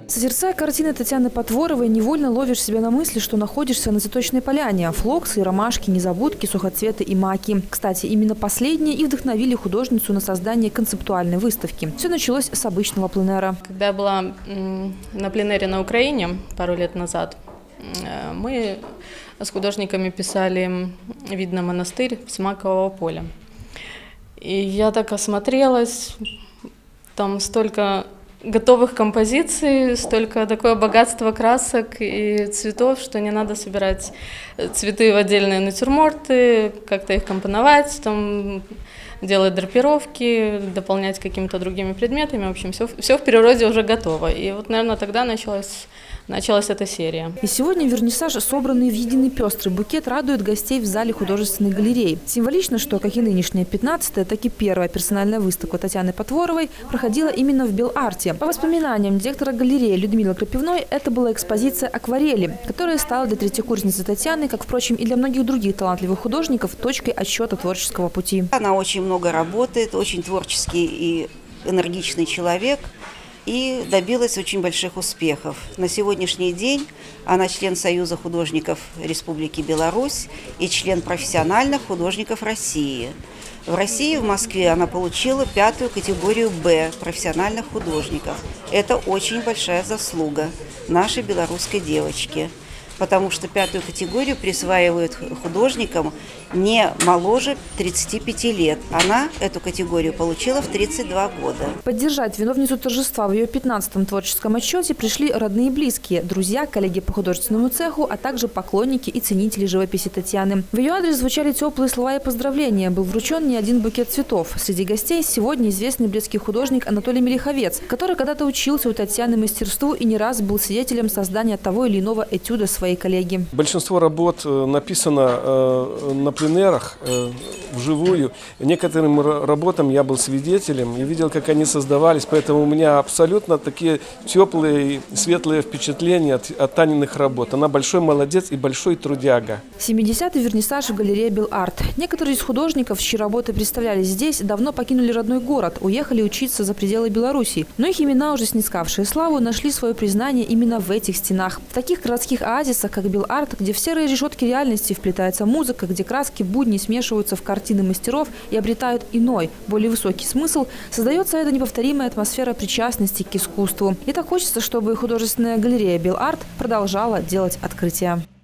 Созерцая картины Татьяны Потворовой, невольно ловишь себя на мысли, что находишься на цветочной поляне. Флоксы, ромашки, незабудки, сухоцветы и маки. Кстати, именно последние и вдохновили художницу на создание концептуальной выставки. Все началось с обычного пленэра. Когда я была на пленэре на Украине пару лет назад, мы с художниками писали вид на монастырь с Макового поля. И я так осмотрелась, там столько готовых композиций, столько такое богатство красок и цветов, что не надо собирать цветы в отдельные натюрморты, как-то их компоновать, там, делать драпировки, дополнять какими-то другими предметами. В общем, все в природе уже готово. И вот, наверное, тогда началась эта серия. И сегодня вернисаж, собранный в единый пестрый букет, радует гостей в зале художественной галереи. Символично, что как и нынешняя 15-я, так и первая персональная выставка Татьяны Потворовой проходила именно в Беларте. По воспоминаниям директора галереи Людмилы Крапивной, это была экспозиция акварели, которая стала для третьекурсницы Татьяны, как, впрочем, и для многих других талантливых художников, точкой отсчета творческого пути. Она очень много работает, очень творческий и энергичный человек. И добилась очень больших успехов. На сегодняшний день она член Союза художников Республики Беларусь и член профессиональных художников России. В России, в Москве, она получила 5-ю категорию «Б» профессиональных художников. Это очень большая заслуга нашей белорусской девочки, потому что 5-ю категорию присваивают художникам не моложе 35 лет. Она эту категорию получила в 32 года. Поддержать виновницу торжества в ее 15-м творческом отчете пришли родные и близкие, друзья, коллеги по художественному цеху, а также поклонники и ценители живописи Татьяны. В ее адрес звучали теплые слова и поздравления. Был вручен не один букет цветов. Среди гостей сегодня известный брестский художник Анатолий Мелиховец, который когда-то учился у Татьяны мастерству и не раз был свидетелем создания того или иного этюда своей коллеги. Большинство работ написано на пленэрах вживую. Некоторым работам я был свидетелем и видел, как они создавались, поэтому у меня абсолютно такие теплые, светлые впечатления от Таниных работ. Она большой молодец и большой трудяга. 70-й вернисаж в галерее Беларт. Некоторые из художников, чьи работы представлялись здесь, давно покинули родной город, уехали учиться за пределы Беларуси. Но их имена, уже снискавшие славу, нашли свое признание именно в этих стенах. В таких городских оазисах, как Беларт, где в серые решетки реальности вплетается музыка, где краски будни смешиваются в картины мастеров и обретают иной, более высокий смысл, создается эта неповторимая атмосфера причастности к искусству. И так хочется, чтобы художественная галерея Беларт продолжала делать открытия.